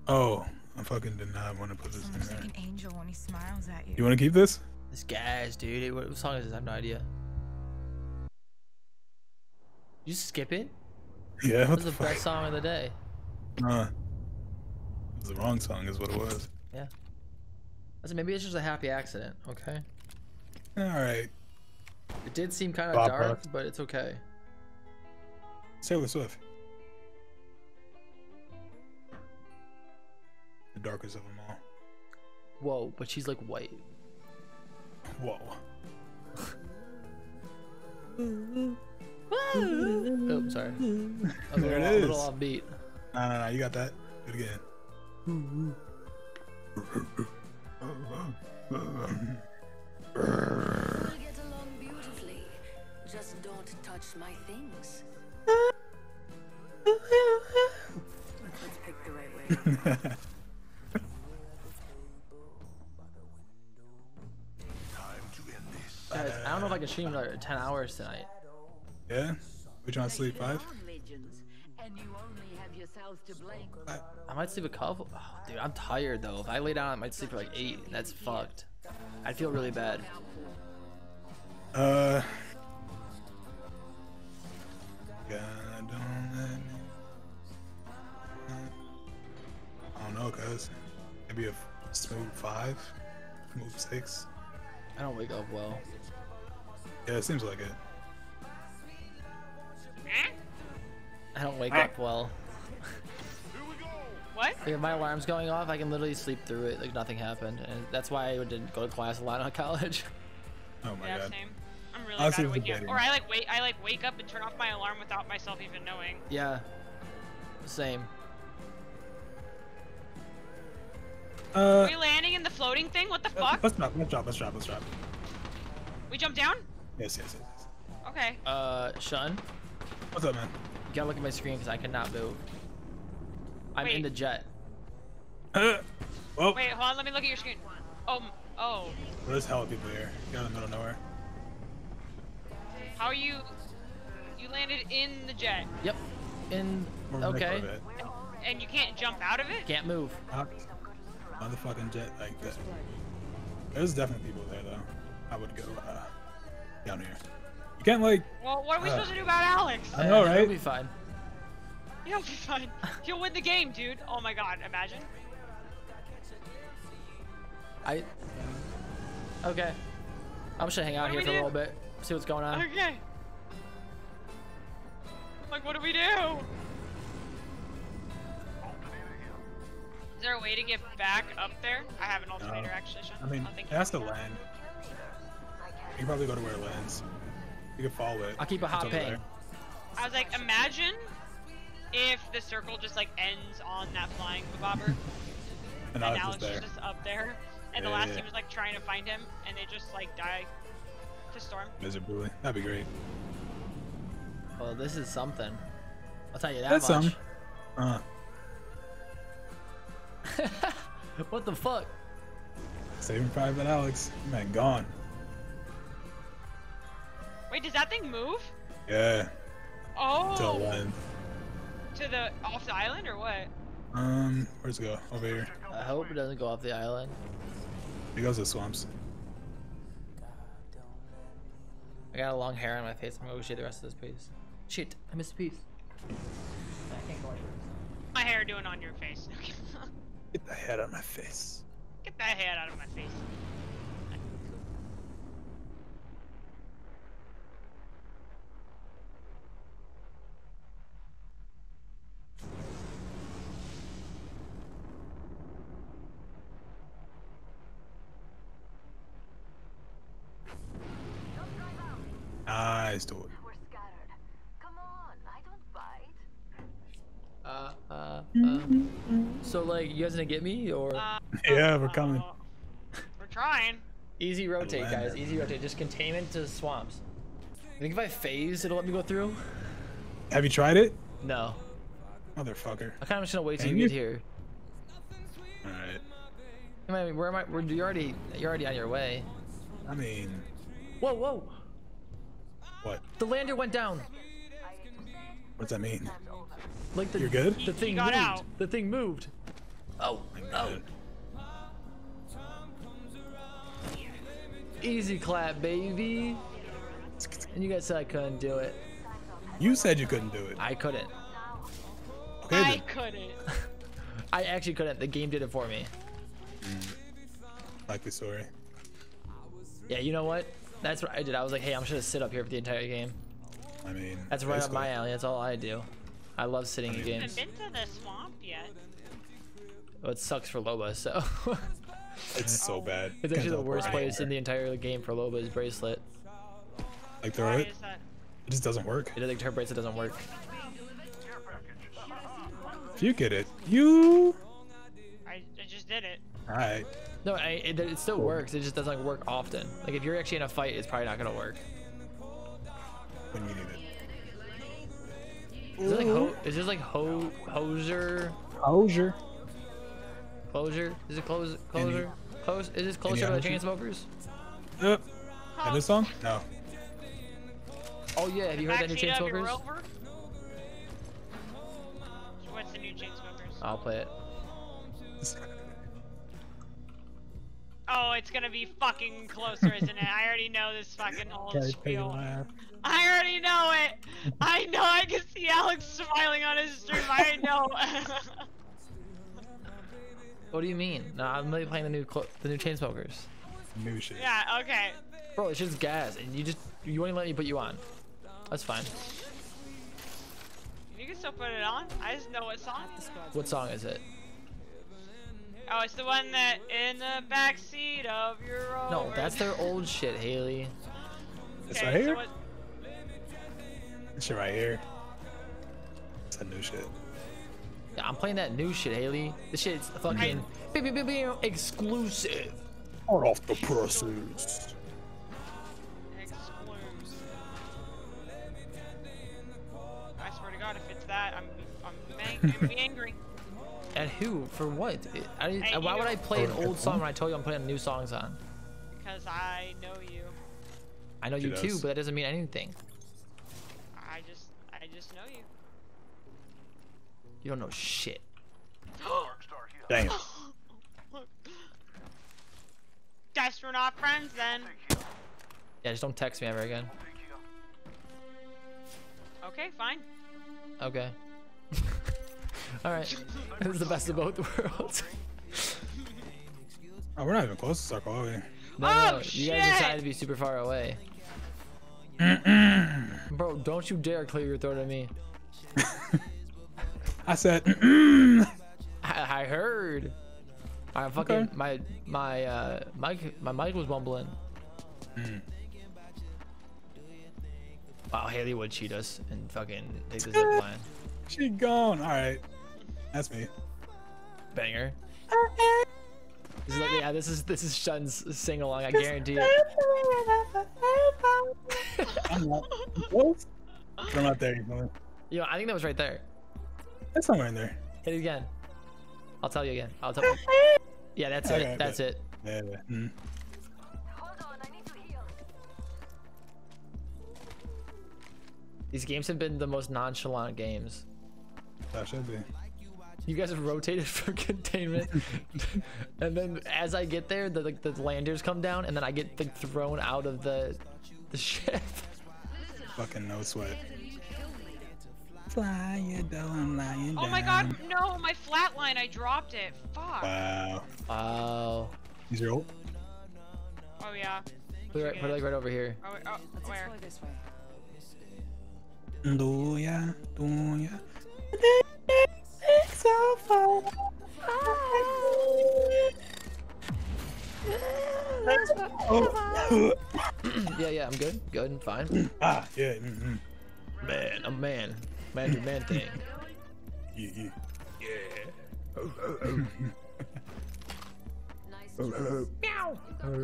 Oh, I fucking did not want to put this in Almost there. like an angel when he smiles at you. You want to keep this? This gas, dude. What song is this? I have no idea. You skip it? Yeah, what This the is the fuck? best song of the day. It was the wrong song is what it was. Yeah. Listen, maybe it's just a happy accident, okay? Alright. It did seem kind of Bob dark, Ross. but it's okay. Taylor Swift. The darkest of them all. Whoa, but she's like white. Whoa. Oh, sorry. There it A is. little off beat. No, you got that. Do it again. We get along beautifully. Just don't touch my things. Let's pick the right way. Guys, I don't know if I can stream another 10 hours tonight. Yeah? We trying to sleep 5? And you only have yourselves to blame. I might sleep a couple. Oh, dude, I'm tired though. If I lay down, I might sleep for like 8. And that's fucked. I'd feel really bad. God don't let me. I don't know, cuz. Maybe a smooth 5, smooth 6. I don't wake up well. Yeah, it seems like it. I don't wake up well. What? Like if my alarm's going off, I can literally sleep through it like nothing happened. And that's why I didn't go to class a lot in college. Oh my Yeah, god. same. I'm really Honestly, bad at waking up. debating. Or I like wake up and turn off my alarm without myself even knowing. Yeah. Same. Are we landing in the floating thing? What the fuck? Let's drop. We jump down? Yes. Okay. Shunn, What's up, man? you gotta look at my screen because I cannot move. I'm Wait. in the jet. Well, Wait, hold on. Let me look at your screen. Oh. there's hella people here. You're in the middle of nowhere. How are you? You landed in the jet, Yep. In. Or Okay. Corvette. and you can't jump out of it? Can't move. Motherfucking jet like that. There's definitely people there though. I would go down here. You can't like. Well, what are we supposed to do about Alex? I know, It'll right? be fine. He'll be fine. He'll win the game, dude. Oh my god, imagine. Okay. I'm just gonna hang out What do here we for a do? little bit. See what's going on. Okay. Like, what do we do? Is there a way to get back up there? I have an alternator actually, Shunn. I mean, Oh, thank it you. has to land. You can probably go to where it lands. You can follow it. I'll keep a hot It's over ping. there. I was like, imagine if the circle just like ends on that flying bobber, And and Alex is Alex is there. just up there, and the Yeah, last yeah. team was like trying to find him, and they just like die to storm. Miserably. That'd be great. Well, this is something. I'll tell you that That's much. What the fuck? Saving Private Alex. Man, gone. Wait, does that thing move? Yeah. Oh, Till then. to the off the island or what? Where's it go? Over here. I hope it doesn't go off the island. It goes to the swamps. I got a long hair on my face. I'm gonna go shave the rest of this piece. Shit, I missed a piece. I can't go anywhere. My hair doing on your face. Get the head out of my face. Get that head out of my face. Nice, dude. We're scattered. Come on, I don't bite. So like, you guys gonna get me or Yeah, we're coming. We're trying. easy rotate, guys? Atlanta. Easy rotate. Just containment to swamps. I think if I phase, it'll let me go through. Have you tried it? No. Motherfucker. I kind of just gonna wait till Can you you? get here. Alright. I mean, where am I? You're already on your way. I mean, Whoa, whoa! what? The lander went down. What's that mean? Like the You're good? The thing got moved. out. The thing moved. Oh, oh. Easy clap, baby. And you guys said I couldn't do it. You said you couldn't do it. I couldn't. Okay, I then. couldn't. I actually couldn't. The game did it for me. Likely story. Yeah, you know what? That's what I did. I was like, hey, I'm just gonna sit up here for the entire game. I mean, That's right up basically. my alley. That's all I do. I love sitting in I games. haven't been to the swamp yet. Well, it sucks for Loba, so. It's so bad. It's actually the worst Right. place in the entire game for Loba's bracelet. Like throw Why it. is that? It just doesn't work. It like her bracelet doesn't work. If you get it, you. I just did it. All right. No, it still works. It just doesn't work often. Like if you're actually in a fight, it's probably not gonna work. When you need it. Is this like hoser? Hosier. Closure? Is it closure? Close? Is this closer to the Hosier? Chainsmokers? Yep. And this song? No. Oh yeah, have you heard that new Backseat of your Chainsmokers? Rover? What's the new Chainsmokers? I'll play it. Oh, it's gonna be fucking closer, isn't it? I already know this fucking whole Okay, take a spiel. laugh. I already know it. I know. I can see Alex smiling on his stream. I know. What do you mean? No, I'm really playing the new Chainsmokers. New shit. Yeah. Okay. Bro, it's just gas, and you won't even let me put you on. That's fine. You can still put it on. I just know what song. What song is it? Oh, it's the one that in the backseat of your Rover. No, that's their old shit, Haley. It's Okay, right here. so what, This shit right here. It's that new shit. Yeah, I'm playing that new shit, Haley. This shit's fucking exclusive. Hard off the presses. excludes. I swear to God, if it's that, I'm gonna be angry. And who? For what? Hey, Why would I play an Oh, old song when I told you I'm putting new songs on? Because I know you. I know She you does. too, but that doesn't mean anything. I just know you. You don't know shit. Damn. Guess we're not friends then. Yeah, just don't text me ever again. Okay, fine. Okay. Alright. This is the best of both worlds. Oh, we're not even close to Circle, are we? No, Oh, you guys shit! decided to be super far away. Bro, don't you dare clear your throat at me. I said, I heard. I fucking Okay. my mic was mumbling. Wow, Haley would cheat us and fucking take the zip line. she gone. All right. That's me. Banger. This is like, yeah, this is Shunn's sing along. I guarantee it. I'm not close. But I'm not there. You know? You know, I think that was right there. It's somewhere in there. Hit it again. I'll tell you again. I'll tell. Yeah, that's Okay, it. That's it. Yeah. Hold on, I need to heal. These games have been the most nonchalant games. That should be. You guys have rotated for containment, and then as I get there, the landers come down, and then I get like thrown out of the ship. Fucking no sweat. Fly it though, I'm lying down. Oh my God, no, my flatline, I dropped it. Fuck. Wow. Wow. Is your ult? Oh yeah. Put it like right over here. Oh, where? This way. Do ya? So far. Oh. Yeah, I'm good. Good and fine. Ah, yeah. Man, I'm man. Man do man thing. Yeah. Nice. Meow.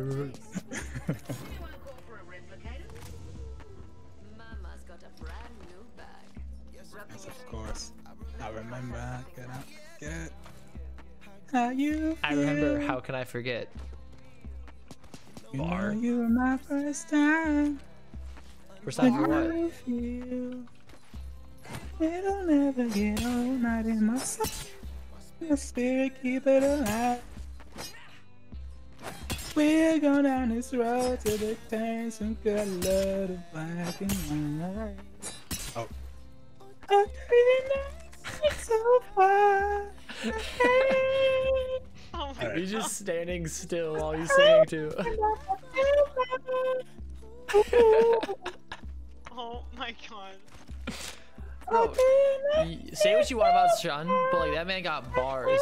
Mama's got a brand new bag. Yes, of course. I remember how can I forget how you I remember. How can I forget? you Bar. know you were my first time. First time for what? I feel it'll never get old, not in my soul. The spirit keep it alive. We're going down this road to the turn some good love of black and white. Oh. I'm so far. Oh my He's just standing still while he's singing too. Oh my god. Bro, say what you want about Shunn, but like that man got bars.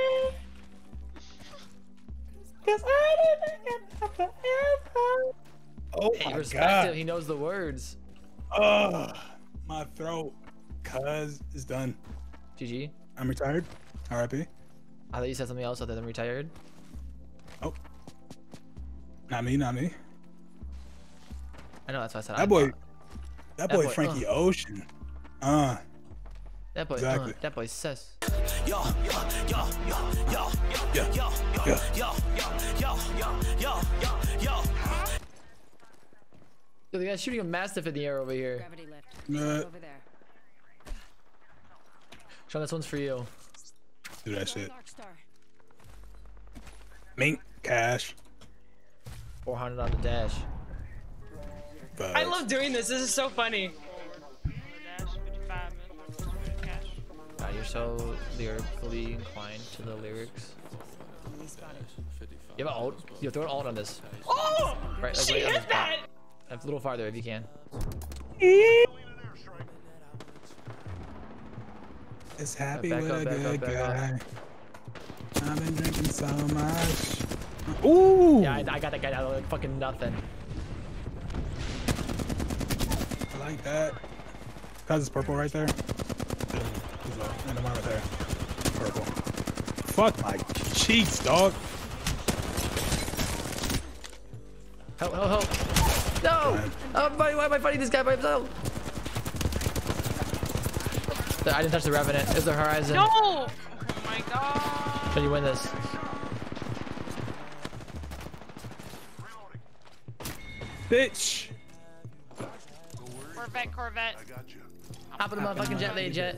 Oh Hey, my respect god. him. He knows the words. My throat. Cuz is done. GG. I'm retired. RIP. I thought you said something else other than retired. Oh. Not me, not me. I know that's why I said That boy. That boy Frankie Ocean. that boy. Exactly. That boy says. Yeah. Yo, the guy's shooting a mastiff in the air over here. Gravity lift. Over there. Shunn, this one's for you. Do that shit. Star. Mink. Cash. 400 on the dash. But I love doing this. This is so funny. God, you're so lyrically inclined to the lyrics. You have an alt? You throw an alt on this. Oh! Right, like She right on hit this that! A little farther if you can. it's happy Back with up, a back good up, back guy. I've been drinking so much. Ooh! Yeah, I got that guy out of like fucking nothing. I like that. Cause it's purple right there. And the one right there. Purple. Fuck my cheeks, dog. Help, help, help. No! Oh, buddy, why am I fighting this guy by himself? I didn't touch the Revenant. It's the Horizon. No! Oh my god. Can you win this? Bitch. Corvette. Hop in the motherfucking jet, lady jet.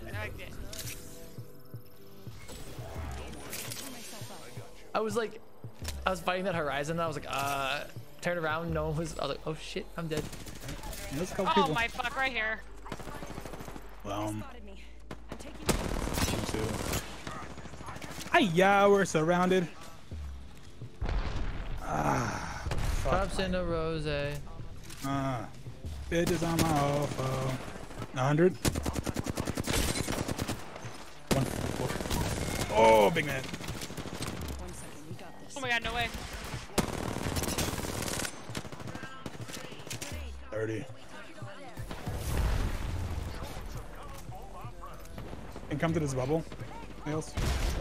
I was fighting that Horizon, and I was like, turn around, no one was, I was like, oh shit, I'm dead. There's a couple Oh people. my fuck, right here. Well, yeah, we're surrounded. Drops in a rose. Bitches on my ofo. 100. One. Oh, big man. Oh my god, no way. 30. And come to this bubble, Nails.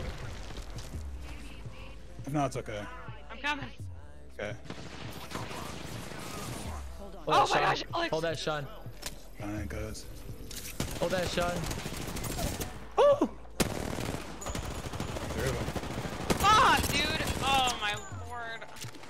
If not, it's okay. I'm coming. Okay. Oh my gosh, Alex. Hold that, Shunn. Fine, cuz. Hold that, Shunn. Oh! There we go. Ah, dude. Oh my lord.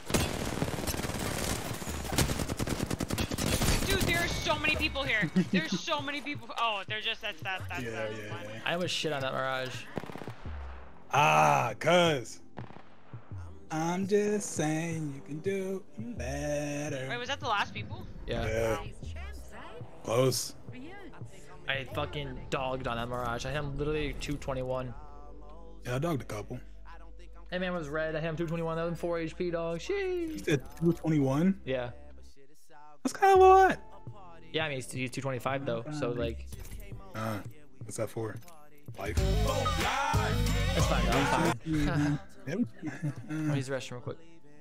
Dude, there are so many people here. There's so many people. Oh, they're just, that's Yeah. I almost shit on that Mirage. Ah, cuz. I'm just saying you can do better. Wait, was that the last people? Yeah. Close. I fucking dogged on that Mirage. I hit him literally 221. Yeah, I dogged a couple. That man was red. I hit him 221. That was 4 HP, dog. You Sheesh. said 221? Yeah. That's kind of a lot. Yeah, I mean, he's 225 though. So like, What's that for? Life. that's fine. Though. I'm fine. Yep. I'll use the restroom real quick.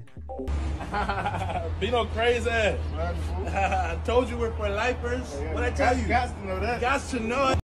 Bino crazy. I told you we're for lifers. What I tell you? Got to know that. Got to know it.